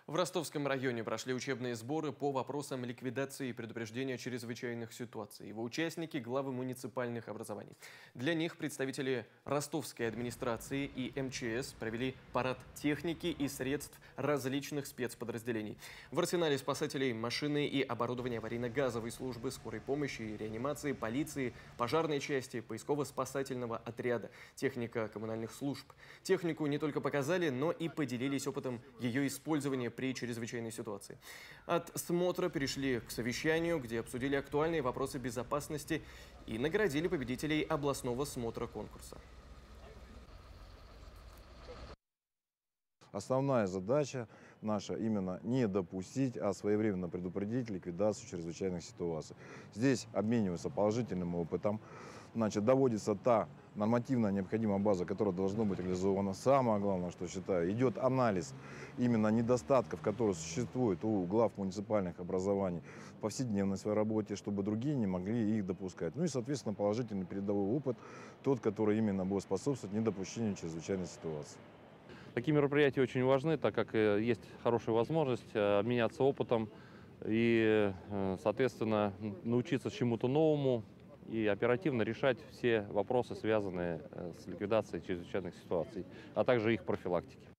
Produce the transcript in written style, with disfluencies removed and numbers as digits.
В Ростовском районе прошли учебные сборы по вопросам ликвидации и предупреждения чрезвычайных ситуаций. Его участники – главы муниципальных образований. Для них представители ростовской администрации и МЧС провели парад техники и средств различных спецподразделений. В арсенале спасателей машины и оборудование аварийно-газовой службы, скорой помощи и реанимации, полиции, пожарной части, поисково-спасательного отряда, техника коммунальных служб. Технику не только показали, но и поделились опытом ее использования при чрезвычайной ситуации. От смотра перешли к совещанию, где обсудили актуальные вопросы безопасности и наградили победителей областного смотра конкурса. Основная задача наша именно не допустить, а своевременно предупредить ликвидацию чрезвычайных ситуаций. Здесь обмениваются положительным опытом, доводится та нормативная необходимая база, которая должна быть реализована. Самое главное, что считаю, идет анализ именно недостатков, которые существуют у глав муниципальных образований в повседневной своей работе, чтобы другие не могли их допускать. Ну и, соответственно, положительный передовой опыт, тот, который именно будет способствовать недопущению чрезвычайной ситуации. Такие мероприятия очень важны, так как есть хорошая возможность обменяться опытом и, соответственно, научиться чему-то новому и оперативно решать все вопросы, связанные с ликвидацией чрезвычайных ситуаций, а также их профилактики.